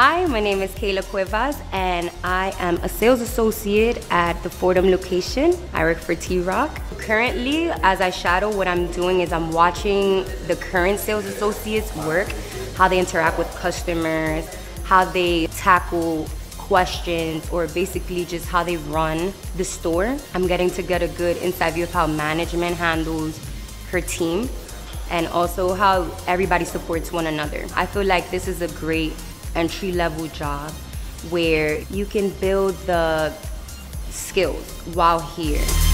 Hi, my name is Kayla Cuevas and I am a sales associate at the Fordham location. I work for T-ROC. Currently, as I shadow, what I'm doing is I'm watching the current sales associates work, how they interact with customers, how they tackle questions, or basically just how they run the store. I'm getting to get a good inside view of how management handles her team and also how everybody supports one another. I feel like this is a great entry-level job where you can build the skills while here.